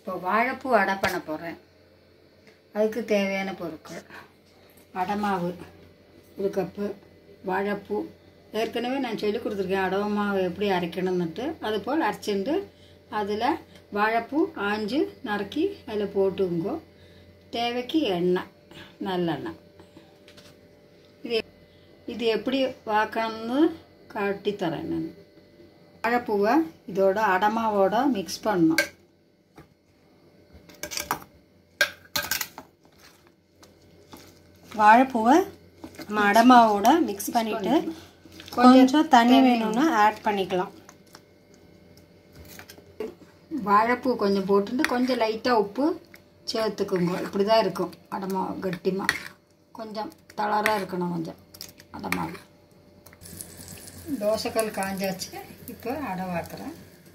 இப்போ வாழைப்பூ அடை பண்ண போகிறேன். அதுக்கு தேவையான பொருட்கள்: அடை மாவு 1 கப்பு, வாழைப்பூ ஏற்கனவே நான் சொல்லி கொடுத்துருக்கேன் அடை மாவு எப்படி அரைக்கணும்னுட்டு. அதுபோல் அரைச்சிட்டு அதில் வாழைப்பூ ஆஞ்சு நறுக்கி அதில் போட்டுங்கோ. தேவைக்கு எண்ணெய், நல்லெண்ணெய். இது எப்படி வாக்கணும்னு காட்டித்தரேன் நான். வாழைப்பூவை இதோட அடமாவோட மிக்ஸ் பண்ணணும். வாழைப்பூவை நம்ம அடமாவோட மிக்ஸ் பண்ணிவிட்டு கொஞ்சம் தண்ணி வேணும்னா ஆட் பண்ணிக்கலாம். வாழைப்பூ கொஞ்சம் போட்டுட்டு கொஞ்சம் லைட்டாக உப்பு சேர்த்துக்குங்க. இப்படி தான் இருக்கும் அடமாவு, கட்டிமாக கொஞ்சம் தளராக இருக்கணும். கொஞ்சம் அடமாவு. தோசைக்கல் காஞ்சாச்சு. இப்போ அடை வாக்குறேன்.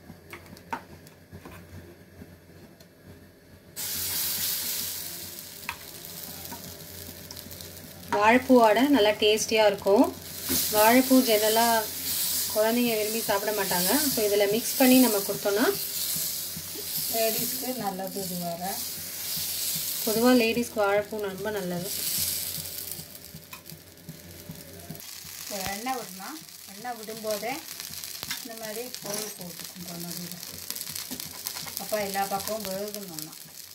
வாழைப்பூ அடை நல்லா டேஸ்டியாக இருக்கும். வாழைப்பூ ஜெனரலாக குழந்தைங்க விரும்பி சாப்பிட மாட்டாங்க. ஸோ இதில் மிக்ஸ் பண்ணி நம்ம கொடுத்தோன்னா லேடிஸ்க்கு நல்லது. இது வேறு பொதுவாக லேடிஸ்க்கு வாழைப்பூ ரொம்ப நல்லது. எண்ணெய் விடணும். எண்ணெய் விடும்போதே இந்த மாதிரி பொருள் போட்டுக்கும் நடுவில். அப்போ எல்லா பக்கமும் வேகணும்னா.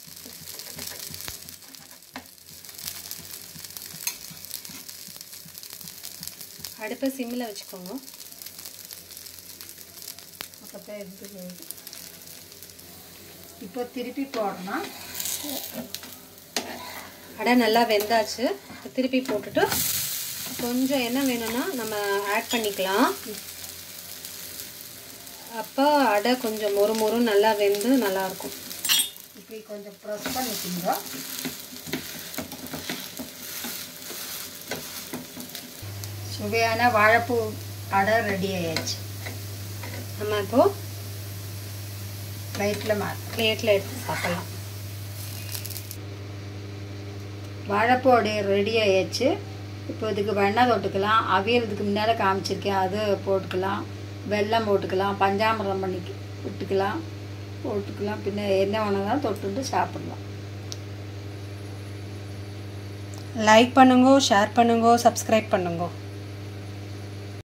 அடுப்பை சிம்மில் வச்சுக்கோங்க. அப்போ தான் இருந்து வேகும். இப்போ திருப்பி போடணும். அடை நல்லா வெந்தாச்சு. திருப்பி போட்டுட்டு கொஞ்சம் எண்ணெய் வேணும்னா நம்ம ஆட் பண்ணிக்கலாம். அப்போ அடை கொஞ்சம் மொறு நல்லா வெந்து நல்லாயிருக்கும். இப்படி கொஞ்சம் ப்ரெஸ் பண்ணிக்கிங்க. சுவையான வாழைப்பூ அடை ரெடி ஆயாச்சு. நம்ம இப்போது பிளேட்டில் எடுத்து சாப்பிடலாம். வாழைப்பூ அடை ரெடி ஆயாச்சு. இப்போ இதுக்கு வெண்ணெய் தொட்டுக்கலாம். அவியறதுக்கு முன்னால் காமிச்சிருக்கேன், அது போட்டுக்கலாம். வெல்லம் போட்டுக்கலாம். பஞ்சாமிரம் பண்ணி போட்டுக்கலாம். பின்ன என்ன வேணாலும் தொட்டுட்டு சாப்பிடலாம். லைக் பண்ணுங்க, ஷேர் பண்ணுங்க, சப்ஸ்கிரைப் பண்ணுங்க.